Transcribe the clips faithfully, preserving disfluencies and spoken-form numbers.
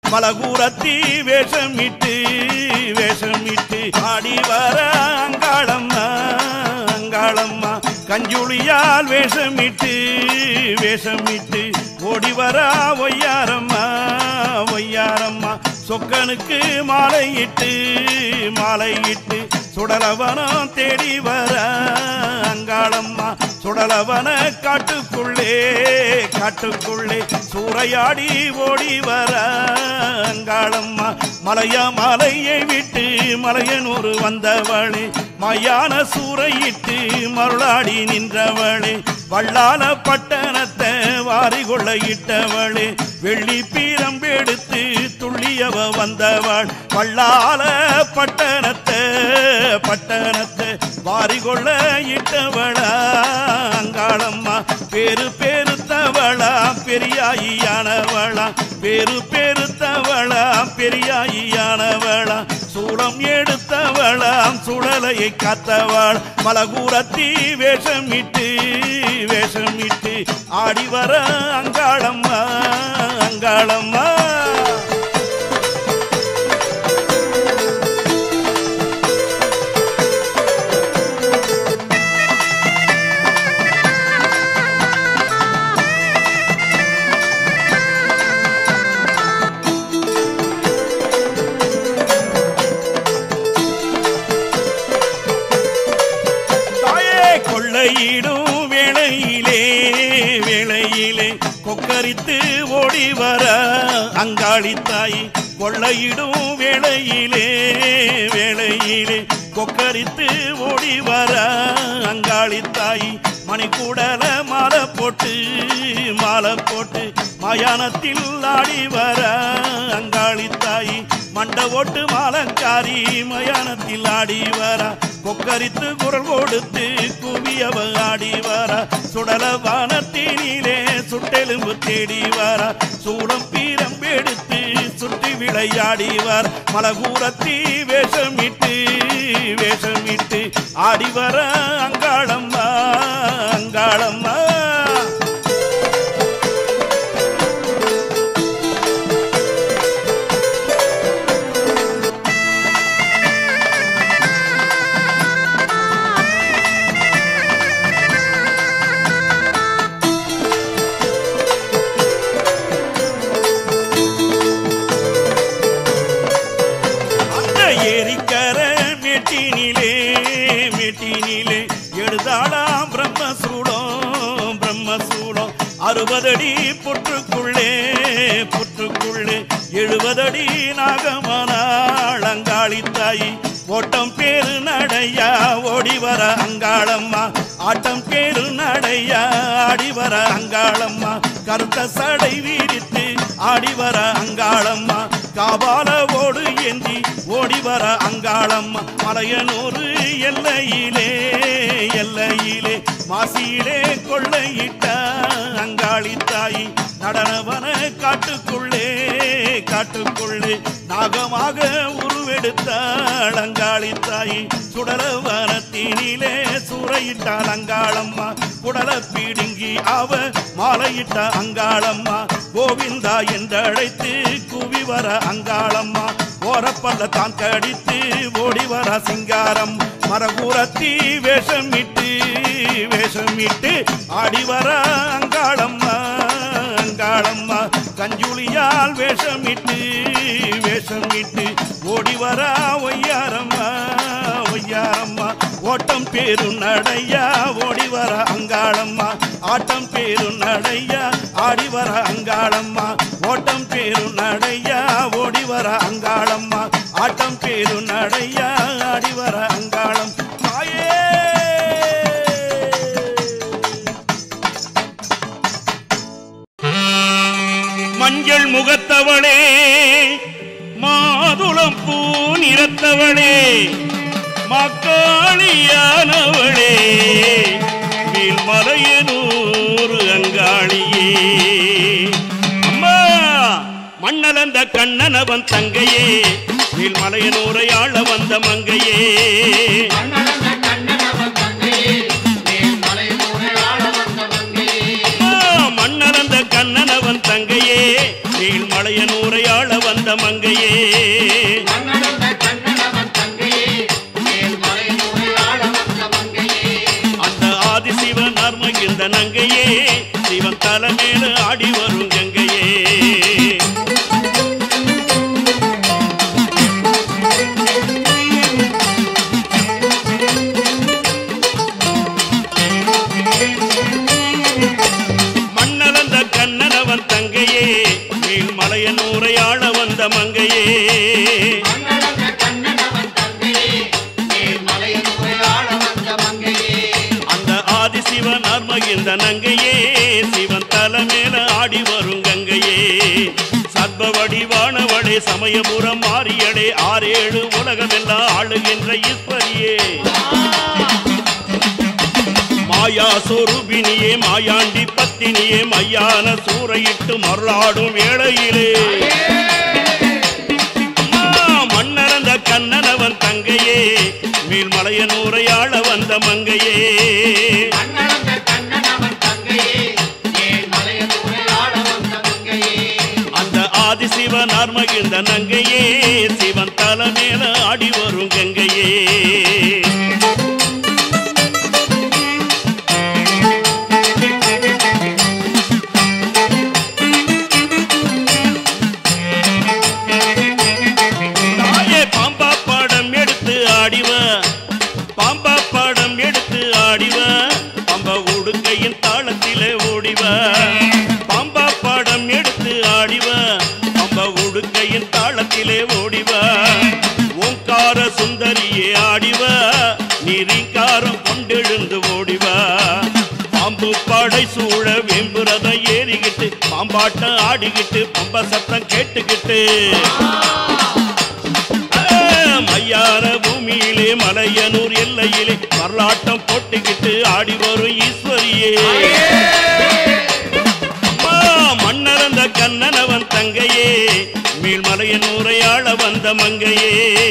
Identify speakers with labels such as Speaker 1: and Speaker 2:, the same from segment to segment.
Speaker 1: மலகூரத்தி வேஷமிட்டு வேஷமிட்டு ஆடி வர அங்காளம்மா அங்காளம்மா கஞ்சுளியால் வேஷமிட்டு வேஷமிட்டு ஓடி வர ஒய்யாரம்மா ஒய்யாரம்மா சொக்கனுக்கு மாலையிட்டு மாலையிட்டு சுடலவனம் தேடி வர அங்காளம்மா சுடலவன காட்டுக்குள்ளே காட்டுக்குள்ளே சூறையாடி ஓடி வர அங்காளம்மா மலையா மலையை விட்டு மலையனூர் வந்தவளே மயான சூறையிட்டு மருளாடி நின்றவளே வள்ளால பட்டணத்தை வாரிகொள்ள இட்டவளே வெள்ளி பீரம்பெடுத்து துள்ளியவ வந்தவள் வள்ளால பட்டணத்தை பட்டணத்தை வாரிகொள்ள இட்டவளா அங்காளம்மா பேரு பேருத்தவளா பெரியாயியானவளா பேரு பேருத்தவளா பெரியாயியானவளா சூளம் எடுத்தவளாம் சுடலையை காத்தவள் மலகூரத்தி வேஷமிட்டு வேஷமிட்டு ஆடி வர அங்காளம்மா அங்காளம்மா கொள்ளையிடும் வேளையிலே வேளையிலே கொக்கரித்து ஓடி வர அங்காளி தாய் கொள்ளையிடும் வேளையிலே வேளையிலே கொக்கரித்து ஓடி வர அங்காளி தாய் மணிக்கூடல மாலை போட்டு மாலை போட்டு மயானத்தில் ஆடி வர அங்காளி தாய் மண்ட ஓட்டு மாலக்காரி மயானத்தில் ஆடி வர கொக்கரித்து குரல் கொடுத்து குவியவ ஆடி வர சுடல வானத்தினிலே சுட்டெலும்பு தேடி வர சூடம் பீரம்பெடுத்து சுற்றி விளையாடி வர மலகூரத்தி வேஷமிட்டு வேஷமிட்டு ஆடி வர அங்காளம்மா அங்காளம்மா ஏரிக்கர மேட்டினிலே மேட்டினிலே எழுதாளாம் பிரம்மசூலம் பிரம்மசூலம் அறுபதடி புற்றுக்குள்ளே புற்றுக்குள்ளே எழுபதடி நாகமானாள் அங்காளி தாய் ஓட்டம் பேரு நடையா ஓடி வர அங்காளம்மா ஆட்டம் பேரு நடையா ஆடி வர அங்காளம்மா கருத்த சடை வீரித்து ஆடி வர அங்காளம்மா காபால ஓடு ஏந்தி ஓடி வர அங்காளம்மா மலையனூர் எல்லையிலே எல்லையிலே மாசியிலே கொள்ளையிட்ட அங்காளி தாய் நடனவன காட்டுக்குள்ளே காட்டுக்குள்ளே நாகமாக உருவெடுத்தாள் அங்காளி தாய் சுடலவனத்தினிலே சூறையிட்டாள் அங்காளம்மா குடல பீடுங்கி அவ மாலையிட்ட அங்காளம்மா கோவிந்தா என்றழைத்து குவி வர அங்காளம்மா ஓரப்பல்ல தான் கடித்து ஓடி வர சிங்காரம் மரகூரத்தி வேஷமிட்டு வேஷமிட்டு ஆடி வர அங்காளம்மா அங்காளம்மா கஞ்சுளியால் வேஷமிட்டு வேஷமிட்டு ஓடி வர ஒய்யாரம்மா ஒய்யாரம்மா ஓட்டம் பேரு நடையா ஓடி வர அங்காளம்மா ஆட்டம் பேரு நடையா ஆடி வர அங்காளம்மா ஓட்டம் பேரு நடையா ஓடி வர அங்காளம்மா ஆட்டம் பேரு நடையா ஆடி வர அங்காளம் தாயே மஞ்சள் முகத்தவளே மாதுளம் பூ நிறத்தவளே மக்காளியானவளே வீழ்மலையனூர் அங்காளியே அம்மா மண்ணலந்த கண்ணனவன் தங்கையே வீழ்மலையனூரை ஆள வந்த மங்கையே மண்ணலந்த கண்ணனவன் தங்கையே வீழ்மலையனூரை ஆள வந்த வந்த மங்கையே அந்த ஆதிசிவன் அருமகிந்த நங்கையே சிவன் தலைமையில ஆடி வரும் கங்கையே மண்ணலந்த கண்ணனவன் தங்கையே மேல்மலையனூரை ஆள வந்த மங்கையே அந்த ஆதிசிவன் அருமகிந்த நங்கையே சிவன் தலைமையில ஆடி வரும் கங்கையே சர்வ வடிவானவளே சமயபுரம் மாறியடே ஆறேழு உலகமெல்லாம் ஆளுகின்ற ஈஸ்வரியே மாயா சொரூபினியே மாயாண்டி பத்தினியே மையான சூறையிட்டு மருளாடும் வேளையிலே மன்னரந்த கண்ணனவன் தங்கையே மேல்மலையனூரை ஆள வந்த மங்கையே அந்த ஆதிசிவன் அருமகிந்த நங்கையே சிவன் தலைமையில ஆடி வரும் கங்கையே பாம்பா படம் எடுத்து ஆடிவ பம்ப உடுக்கையின் தாளத்திலே ஓடிவ பாம்பா படம் எடுத்து ஆடிவ பம்ப உடுக்கையின் தாளத்திலே ஓடிவ ஓங்கார சுந்தரியே ஆடிவ நீரிங்காரம் கொண்டெழுந்து ஓடிவ பாம்பு படை சூழ வெம்புரதம் ஏறிக்கிட்டு பாம்பாட்டம் ஆடிக்கிட்டு பம்ப சத்தம் கேட்டுக்கிட்டு மையான பூமியிலே மலையனூர் எல்லையிலே வரலாட்டம் போட்டுக்கிட்டு ஆடி வரும் ஈஸ்வரியே மன்னரந்த கண்ணனவன் தங்கையே மேல்மலையனூரை ஆள வந்த மங்கையே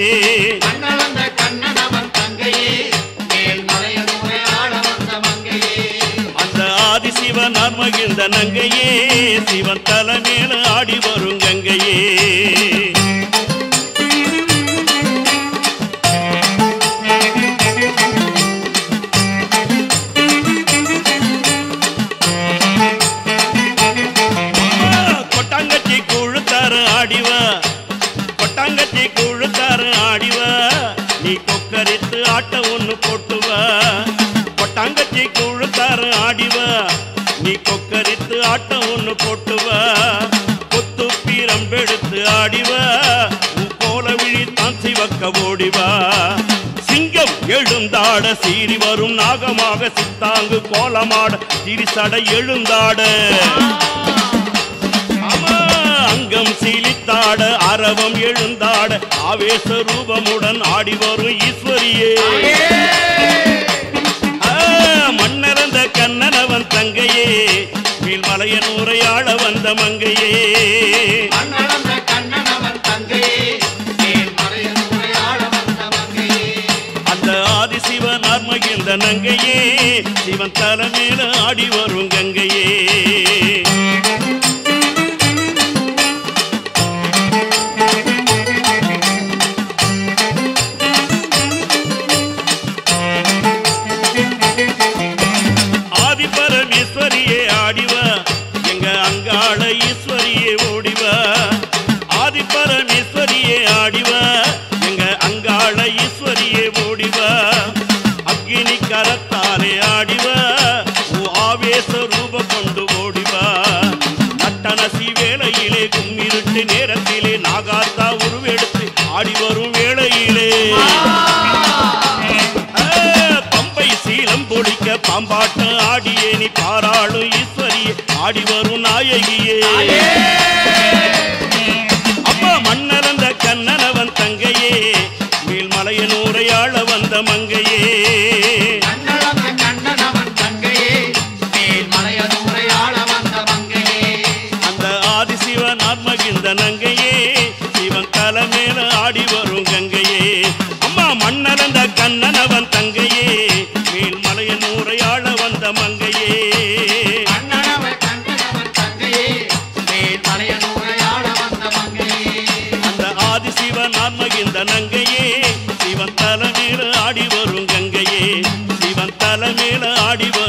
Speaker 1: அந்த ஆதிசிவன் அருமகிந்த நங்கையே சிவன் தலைமையில ஆடி வரும் கங்கையே கொட்டாங்கச்சி குழுத்தாரு ஆடிவ நீ கொக்கரித்து ஆட்ட ஒண்ணு போட்டுவ கொட்டாங்கச்சி குழுத்தாரு ஆடிவ நீ கொக்கரித்து ஆட்ட ஒண்ணு போட்டுவ கொத்து பீரம்பெடுத்து ஆடிவ கோல விழி தான் சிவக்க ஓடிவ சிங்கம் எழுந்தாட சீறி வரும் நாகமாக சித்தாங்கு கோலமாட திரிசட எழுந்தாட அங்கம் சீலித்தாட அரவம் எழுந்தாட ஆவேச ரூபமுடன் ஆடி வரும் ஈஸ்வரியே மன்னரந்த கண்ணனவன் தங்கையே மேல்மலையனூரை ஆள வந்த மங்கையே அந்த ஆதிசிவன் அருமகிந்த நங்கையே சிவன் தலைமையில ஆடி வரும் கங்கையே பரமேஸ்வரியே ஆடிவ எங்க அங்காள ஈஸ்வரியே ஓடிவ ஆதி பரமேஸ்வரியே ஆடிவ எங்க அங்காள ஈஸ்வரியே ஓடிவ அக்னி கரத்தாலே ஆடிவ ஆவேச ரூப கொண்டு ஓடிவ நட்டனசி வேளையிலே கும்மிருட்டு நேரத்திலே நாகாத்தா உருவெடுத்து ஆடி வரும் வேளையிலே பொழிக்க பாம்பாட்டம் ஆடியே நீ பாராளும் ஈஸ்வரியே ஆடி வரும் நாயகியே அம்மா மன்னரந்த கண்ணனவன் தங்கையே மேல்மலையனூரை ஆள வந்த மங்கையே அந்த ஆதிசிவன் ஆத்மகிந்த நங்கையே சிவன் தலைமையில ஆடி வரும் கங்கையே அம்மா மன்னரந்த கண்ணனவன் தங்கையே மேல்மலையனூரை ஆள வந்த மங்கையே சிவன் ஆன்மகிந்த நங்கையே சிவன் தலை மேல ஆடி வரும் கங்கையே சிவன் தலை மேல ஆடி வரும்